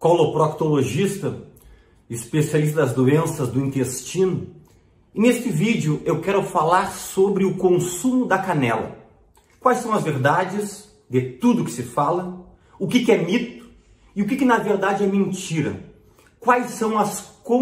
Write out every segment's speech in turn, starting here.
coloproctologista, especialista das doenças do intestino. E neste vídeo eu quero falar sobre o consumo da canela. Quais são as verdades de tudo que se fala, o que é mito e o que na verdade é mentira. Quais são as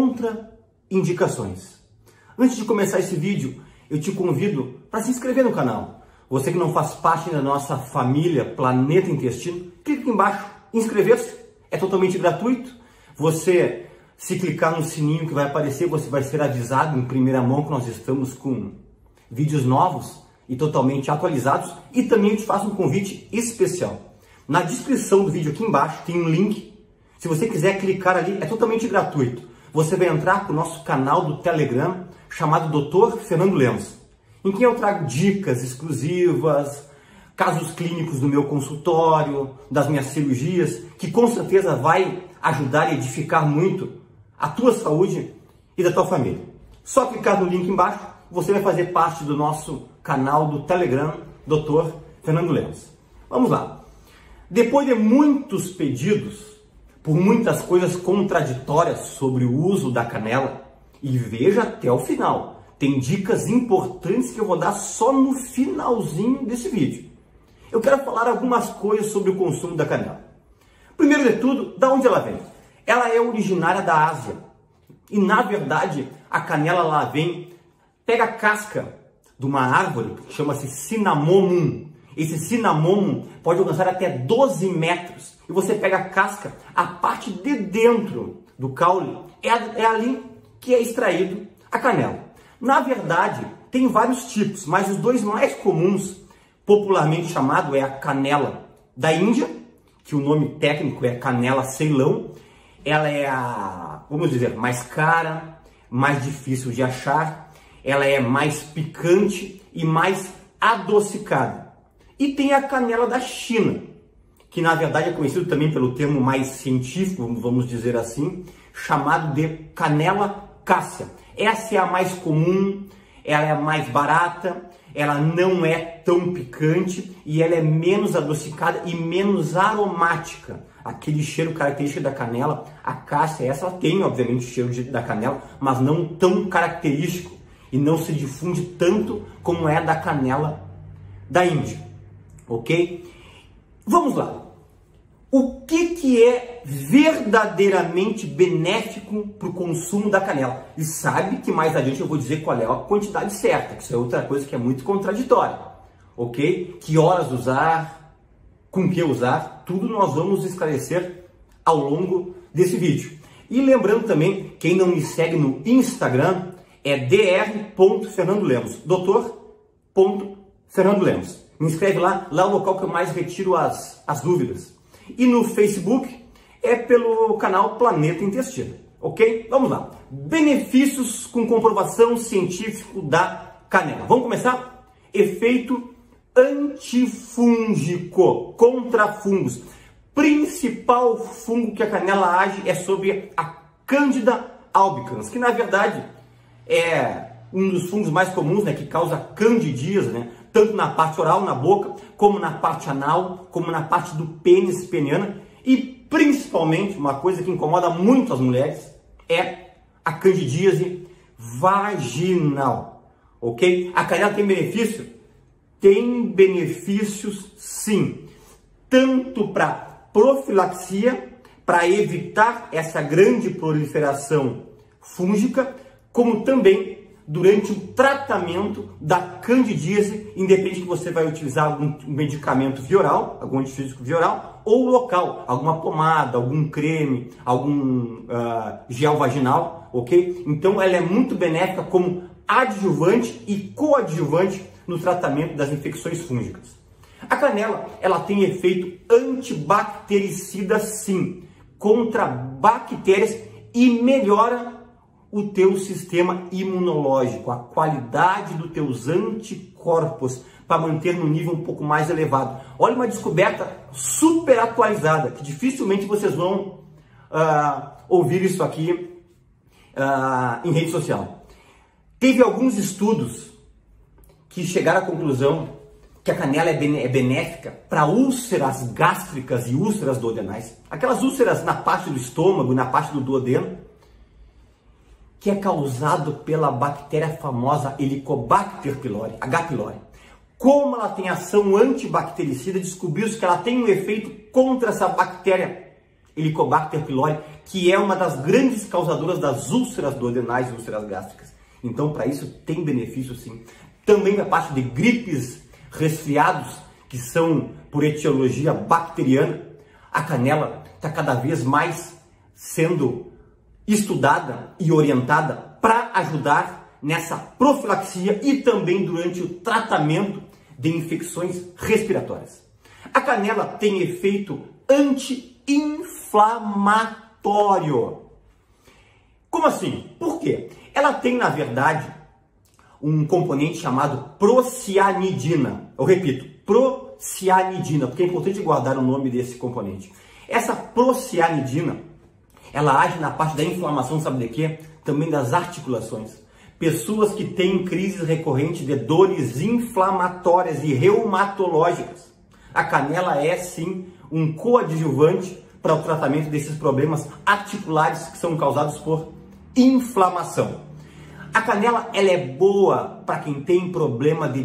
contraindicações. Antes de começar esse vídeo, eu te convido para se inscrever no canal. Você que não faz parte da nossa família Planeta Intestino, clique aqui embaixo, inscrever-se, é totalmente gratuito. Você, se clicar no sininho que vai aparecer, você vai ser avisado em primeira mão que nós estamos com vídeos novos e totalmente atualizados. E também eu te faço um convite especial. Na descrição do vídeo aqui embaixo tem um link. Se você quiser clicar ali, é totalmente gratuito. Você vai entrar para o nosso canal do Telegram, chamado Dr. Fernando Lemos, em que eu trago dicas exclusivas, casos clínicos do meu consultório, das minhas cirurgias, que com certeza vai ajudar e edificar muito a tua saúde e da tua família. Só clicar no link embaixo, você vai fazer parte do nosso canal do Telegram, Dr. Fernando Lemos. Vamos lá. Depois de muitos pedidos, por muitas coisas contraditórias sobre o uso da canela, e veja até o final, tem dicas importantes que eu vou dar só no finalzinho desse vídeo. Eu quero falar algumas coisas sobre o consumo da canela. Primeiro de tudo, da onde ela vem? Ela é originária da Ásia. E na verdade, a canela lá vem, pega a casca de uma árvore que chama-se cinnamomum. Esse cinnamomum pode alcançar até 12 metros. E você pega a casca, a parte de dentro do caule, é ali que é extraído a canela. Na verdade, tem vários tipos, mas os dois mais comuns, popularmente chamado, é a canela da Índia, que o nome técnico é canela Ceilão. Ela é a, vamos dizer, mais cara, mais difícil de achar, ela é mais picante e mais adocicada. E tem a canela da China, que na verdade é conhecido também pelo termo mais científico, vamos dizer assim, chamado de canela cássia. Essa é a mais comum, ela é a mais barata, ela não é tão picante e ela é menos adocicada e menos aromática. Aquele cheiro característico da canela, a cássia, essa ela tem obviamente o cheiro da canela, mas não tão característico e não se difunde tanto como é da canela da Índia, ok? Vamos lá. O que é verdadeiramente benéfico para o consumo da canela? E sabe que mais adiante eu vou dizer qual é a quantidade certa, que isso é outra coisa que é muito contraditória, ok? Que horas usar, com que usar, tudo nós vamos esclarecer ao longo desse vídeo. E lembrando também, quem não me segue no Instagram é dr.fernandolemos, Dr.Fernando Lemos. Me inscreve lá, lá é o local que eu mais retiro as dúvidas. E no Facebook é pelo canal Planeta Intestino, ok? Vamos lá. Benefícios com comprovação científica da canela. Vamos começar? Efeito antifúngico, contra fungos. Principal fungo que a canela age é sobre a Candida albicans, que na verdade é um dos fungos mais comuns, né, que causa candidíase, né, tanto na parte oral, na boca, como na parte anal, como na parte do pênis peniana. E principalmente, uma coisa que incomoda muito as mulheres é a candidíase vaginal, ok? A canela tem benefício? Tem benefícios sim, tanto para profilaxia, para evitar essa grande proliferação fúngica, como também durante o tratamento da candidíase, independente que você vai utilizar algum medicamento via oral, algum antifúngico via oral, ou local, alguma pomada, algum creme, algum gel vaginal, ok? Então ela é muito benéfica como adjuvante e coadjuvante no tratamento das infecções fúngicas. A canela, ela tem efeito antibactericida sim, contra bactérias e melhora o teu sistema imunológico, a qualidade dos teus anticorpos para manter no nível um pouco mais elevado. Olha uma descoberta super atualizada, que dificilmente vocês vão ouvir isso aqui em rede social. Teve alguns estudos que chegaram à conclusão que a canela é benéfica para úlceras gástricas e úlceras duodenais, aquelas úlceras na parte do estômago, na parte do duodeno, que é causado pela bactéria famosa Helicobacter pylori, H. pylori. Como ela tem ação antibactericida, descobriu-se que ela tem um efeito contra essa bactéria Helicobacter pylori, que é uma das grandes causadoras das úlceras duodenais e úlceras gástricas. Então, para isso, tem benefício sim. Também a parte de gripes, resfriados, que são por etiologia bacteriana, a canela está cada vez mais sendo estudada e orientada para ajudar nessa profilaxia e também durante o tratamento de infecções respiratórias. A canela tem efeito anti-inflamatório. Como assim? Por quê? Ela tem, na verdade, um componente chamado procianidina. Eu repito, procianidina, porque é importante guardar o nome desse componente. Essa procianidina, ela age na parte da inflamação, sabe de quê? Também das articulações. Pessoas que têm crises recorrentes de dores inflamatórias e reumatológicas. A canela é, sim, um coadjuvante para o tratamento desses problemas articulares que são causados por inflamação. A canela ela é boa para quem tem problema de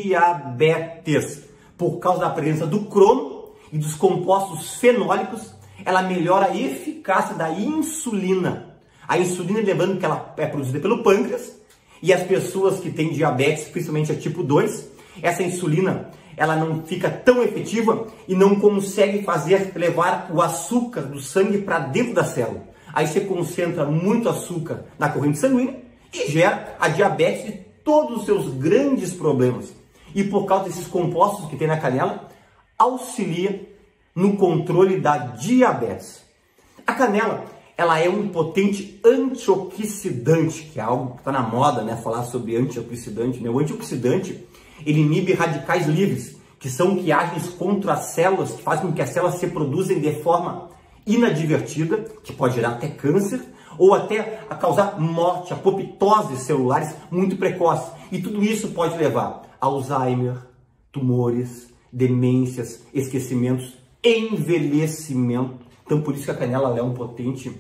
diabetes, por causa da presença do cromo e dos compostos fenólicos. Ela melhora a eficácia da insulina. A insulina, lembrando que ela é produzida pelo pâncreas, e as pessoas que têm diabetes, principalmente a tipo 2, essa insulina ela não fica tão efetiva e não consegue levar o açúcar do sangue para dentro da célula. Aí você concentra muito açúcar na corrente sanguínea e gera a diabetes e todos os seus grandes problemas. E por causa desses compostos que tem na canela, auxilia no controle da diabetes. A canela, ela é um potente antioxidante, que é algo que está na moda, né? Falar sobre antioxidante, né? O antioxidante, ele inibe radicais livres, que são que agem contra as células, que fazem com que as células se produzem de forma inadvertida, que pode gerar até câncer, ou até a causar morte, apoptose celulares muito precoce. E tudo isso pode levar a Alzheimer, tumores, demências, esquecimentos, envelhecimento. Então, por isso que a canela é um potente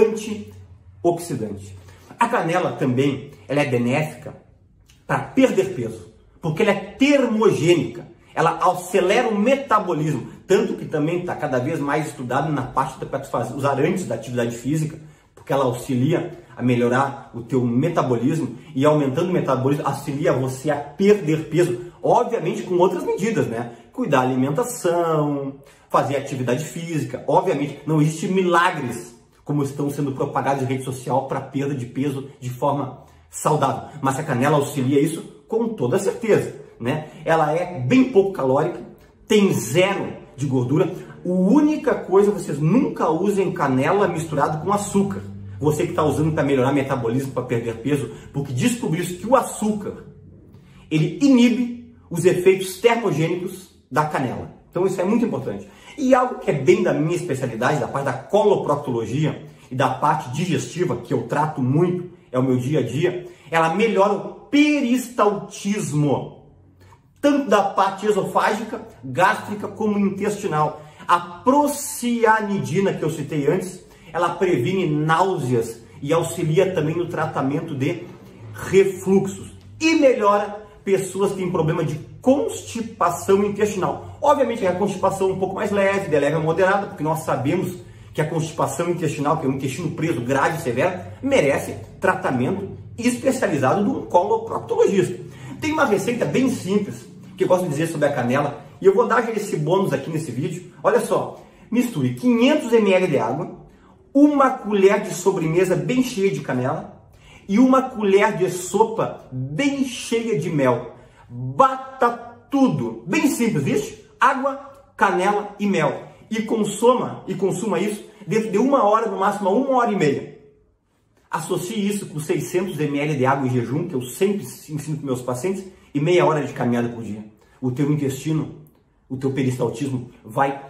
antioxidante. A canela também ela é benéfica para perder peso, porque ela é termogênica. Ela acelera o metabolismo, tanto que também está cada vez mais estudado na parte para usar antes da atividade física, porque ela auxilia a melhorar o teu metabolismo e aumentando o metabolismo auxilia você a perder peso, obviamente com outras medidas, né? Cuidar da alimentação, fazer atividade física, obviamente não existe milagres como estão sendo propagados em rede social para perda de peso de forma saudável, mas a canela auxilia isso com toda certeza, né? Ela é bem pouco calórica, tem zero de gordura. A única coisa, vocês nunca usem canela misturado com açúcar. Você que está usando para melhorar o metabolismo, para perder peso, porque descobriu-se que o açúcar, ele inibe os efeitos termogênicos da canela. Então isso é muito importante. E algo que é bem da minha especialidade, da parte da coloproctologia e da parte digestiva, que eu trato muito, é o meu dia a dia, ela melhora o peristaltismo, tanto da parte esofágica, gástrica, como intestinal. A procianidina que eu citei antes, ela previne náuseas e auxilia também no tratamento de refluxos. E melhora pessoas que têm problema de constipação intestinal. Obviamente é a constipação um pouco mais leve, de leve a moderada, porque nós sabemos que a constipação intestinal, que é um intestino preso grave e severo, merece tratamento especializado de um coloproctologista. Tem uma receita bem simples que eu gosto de dizer sobre a canela, e eu vou dar já esse bônus aqui nesse vídeo. Olha só, misture 500 ml de água, uma colher de sobremesa bem cheia de canela e uma colher de sopa bem cheia de mel. Bata tudo, bem simples, viu? Água, canela e mel. E consuma isso dentro de 1 hora, no máximo 1 hora e meia. Associe isso com 600 ml de água em jejum, que eu sempre ensino para meus pacientes, e meia hora de caminhada por dia. O teu intestino, o teu peristaltismo vai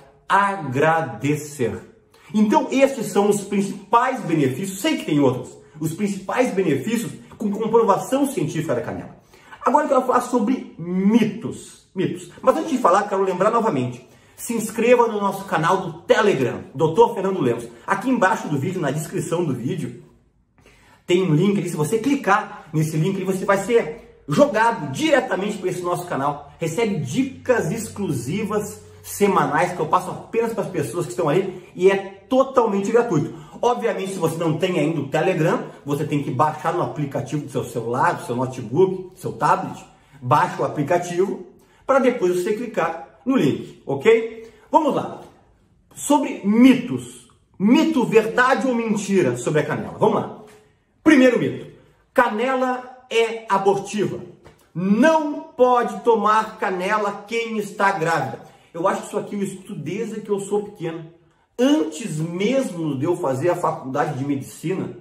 agradecer. Então, estes são os principais benefícios, sei que tem outros, os principais benefícios com comprovação científica da canela. Agora eu quero falar sobre mitos. Mitos. Mas antes de falar, quero lembrar novamente. Se inscreva no nosso canal do Telegram, Dr. Fernando Lemos. Aqui embaixo do vídeo, na descrição do vídeo, tem um link ali. Se você clicar nesse link, ali, você vai ser jogado diretamente para esse nosso canal. Recebe dicas exclusivas semanais que eu passo apenas para as pessoas que estão ali e é totalmente gratuito. Obviamente, se você não tem ainda o Telegram, você tem que baixar no aplicativo do seu celular, do seu notebook, do seu tablet. Baixa o aplicativo para depois você clicar no link, ok? Vamos lá. Sobre mitos. Mito, verdade ou mentira sobre a canela? Vamos lá. Primeiro mito. Canela é abortiva. Não pode tomar canela quem está grávida. Eu acho que isso aqui eu estudo desde que eu sou pequeno. Antes mesmo de eu fazer a faculdade de medicina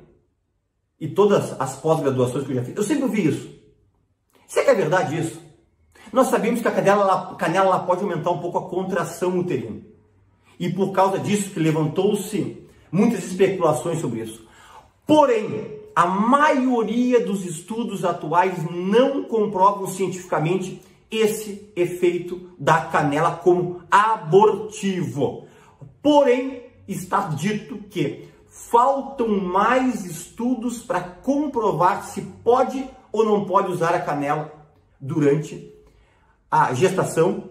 e todas as pós-graduações que eu já fiz, eu sempre ouvi isso. Será que é verdade isso? Nós sabemos que a canela pode aumentar um pouco a contração uterina. E por causa disso que levantou-se muitas especulações sobre isso. Porém, a maioria dos estudos atuais não comprovam cientificamente esse efeito da canela como abortivo. Porém, está dito que faltam mais estudos para comprovar se pode ou não pode usar a canela durante a gestação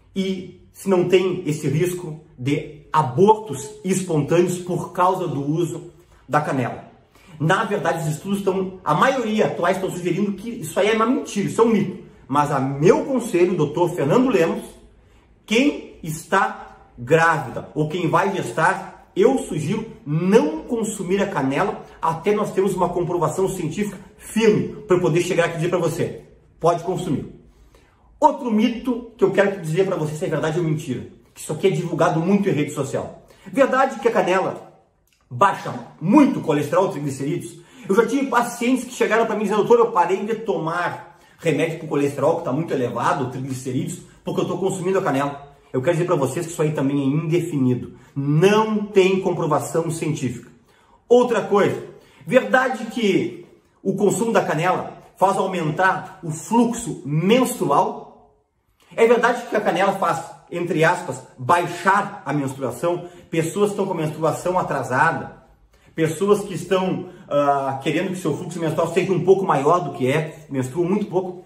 e se não tem esse risco de abortos espontâneos por causa do uso da canela. Na verdade, os estudos a maioria atuais estão sugerindo que isso aí é uma mentira, isso é um mito. Mas a meu conselho, Dr. Fernando Lemos, quem está grávida ou quem vai gestar, eu sugiro não consumir a canela até nós termos uma comprovação científica firme para eu poder chegar aqui e dizer para você, pode consumir. Outro mito que eu quero dizer para você se é verdade ou mentira, que isso aqui é divulgado muito em rede social. Verdade que a canela baixa muito o colesterol e triglicerídeos. Eu já tive pacientes que chegaram para mim dizendo, doutor, eu parei de tomar remédio para o colesterol, que está muito elevado, triglicerídeos, porque eu estou consumindo a canela. Eu quero dizer para vocês que isso aí também é indefinido. Não tem comprovação científica. Outra coisa, verdade que o consumo da canela faz aumentar o fluxo menstrual? É verdade que a canela faz, entre aspas, baixar a menstruação? Pessoas que estão com a menstruação atrasada, pessoas que estão querendo que seu fluxo menstrual seja um pouco maior do que menstruam muito pouco,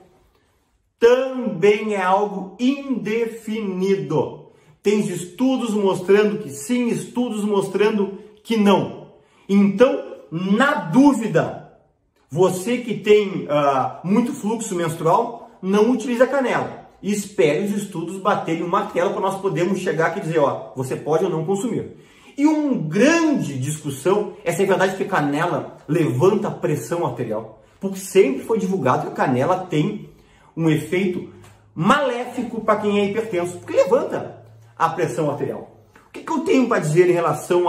também é algo indefinido. Tem estudos mostrando que sim, estudos mostrando que não. Então, na dúvida, você que tem muito fluxo menstrual, não utilize a canela. Espere os estudos baterem o martelo para nós podermos chegar aqui e dizer, ó, você pode ou não consumir. E uma grande discussão é se é verdade que a canela levanta a pressão arterial. Porque sempre foi divulgado que a canela tem um efeito maléfico para quem é hipertenso, porque levanta a pressão arterial. O que eu tenho para dizer em relação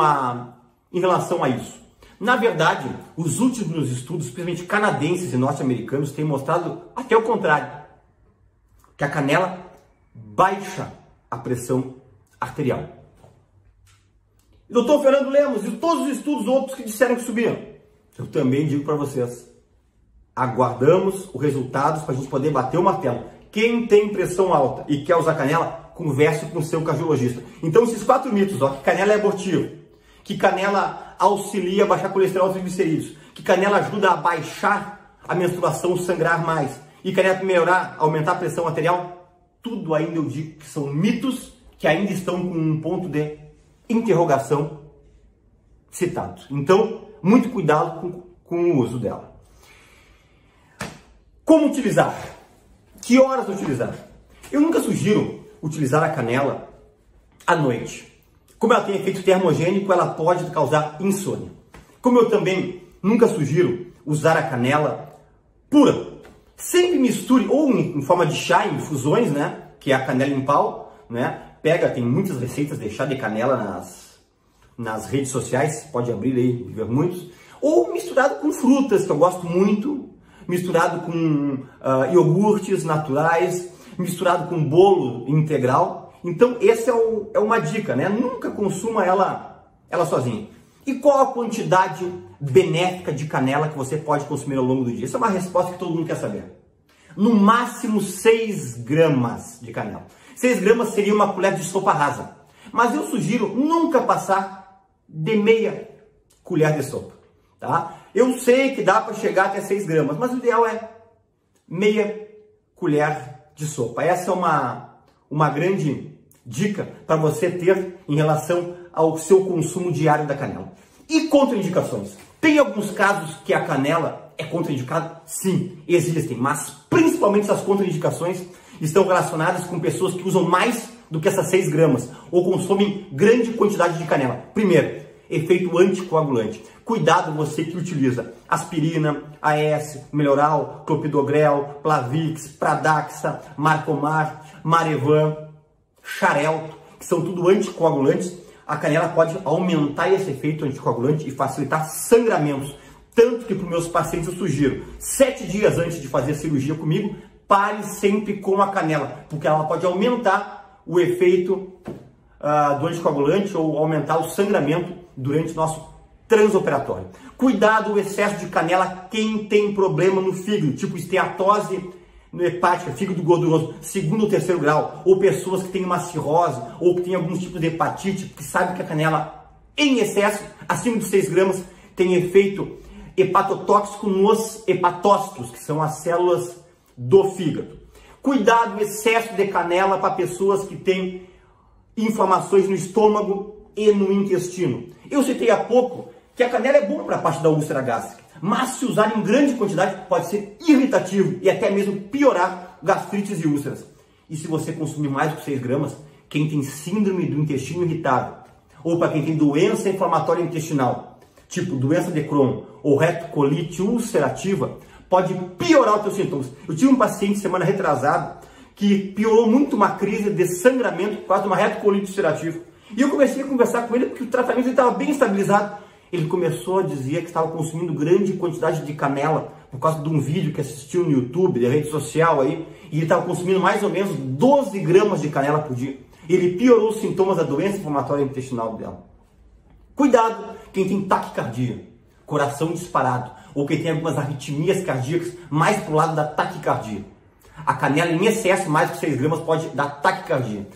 a isso? Na verdade, os últimos estudos, principalmente canadenses e norte-americanos, têm mostrado até o contrário, que a canela baixa a pressão arterial. E doutor Fernando Lemos, e todos os estudos outros que disseram que subiam? Eu também digo para vocês, aguardamos os resultados para a gente poder bater o martelo. Quem tem pressão alta e quer usar canela, converse com o seu cardiologista. Então, esses 4 mitos, ó, que canela é abortiva, que canela auxilia a baixar colesterol e triglicerídeos, que canela ajuda a baixar a menstruação, sangrar mais, e canela melhorar, aumentar a pressão arterial, tudo ainda eu digo que são mitos que ainda estão com um ponto de interrogação citado. Então, muito cuidado com o uso dela. Como utilizar? Que horas utilizar? Eu nunca sugiro utilizar a canela à noite. Como ela tem efeito termogênico, ela pode causar insônia. Como eu também nunca sugiro usar a canela pura. Sempre misture, ou em forma de chá, em infusões, né? Que é a canela em pau, né? Tem muitas receitas de chá de canela nas redes sociais, pode abrir aí, ver muitos. Ou misturado com frutas, que eu gosto muito, misturado com iogurtes naturais, misturado com bolo integral. Então, essa é uma dica, né? Nunca consuma ela sozinha. E qual a quantidade benéfica de canela que você pode consumir ao longo do dia? Essa é uma resposta que todo mundo quer saber. no máximo 6 gramas de canela. 6 gramas seria uma colher de sopa rasa, mas eu sugiro nunca passar de meia colher de sopa, tá? Eu sei que dá para chegar até 6 gramas, mas o ideal é meia colher de sopa. Essa é uma grande dica para você ter em relação ao seu consumo diário da canela. E contraindicações? Tem alguns casos que a canela é contraindicada? Sim, existem, mas principalmente essas contraindicações estão relacionadas com pessoas que usam mais do que essas 6 gramas ou consomem grande quantidade de canela. Primeiro, efeito anticoagulante. Cuidado você que utiliza aspirina, AS, Melhoral, Clopidogrel, Plavix, Pradaxa, Marcomar, Marevan, Xarelto, que são tudo anticoagulantes. A canela pode aumentar esse efeito anticoagulante e facilitar sangramentos. Tanto que para os meus pacientes eu sugiro, 7 dias antes de fazer a cirurgia comigo, pare sempre com a canela, porque ela pode aumentar o efeito do anticoagulante ou aumentar o sangramento durante o nosso transoperatório. Cuidado o excesso de canela quem tem problema no fígado, tipo esteatose hepática, fígado gorduroso, 2º ou 3º grau, ou pessoas que têm uma cirrose, ou que têm alguns tipos de hepatite, que sabem que a canela em excesso, acima de 6 gramas, tem efeito hepatotóxico nos hepatócitos, que são as células do fígado. Cuidado o excesso de canela para pessoas que têm inflamações no estômago e no intestino. Eu citei há pouco que a canela é boa para a parte da úlcera gástrica, mas se usar em grande quantidade pode ser irritativo e até mesmo piorar gastrites e úlceras. E se você consumir mais do que 6 gramas, quem tem síndrome do intestino irritável, ou para quem tem doença inflamatória intestinal, tipo doença de Crohn ou retocolite ulcerativa, pode piorar os seus sintomas. Eu tive um paciente semana retrasada que piorou muito uma crise de sangramento por causa de uma retocolite ulcerativa. E eu comecei a conversar com ele porque o tratamento estava bem estabilizado. Ele começou a dizer que estava consumindo grande quantidade de canela por causa de um vídeo que assistiu no YouTube, da rede social aí, e ele estava consumindo mais ou menos 12 gramas de canela por dia. Ele piorou os sintomas da doença inflamatória intestinal dela. Cuidado quem tem taquicardia, coração disparado, ou quem tem algumas arritmias cardíacas mais para o lado da taquicardia. A canela em excesso, mais que 6 gramas, pode dar taquicardia.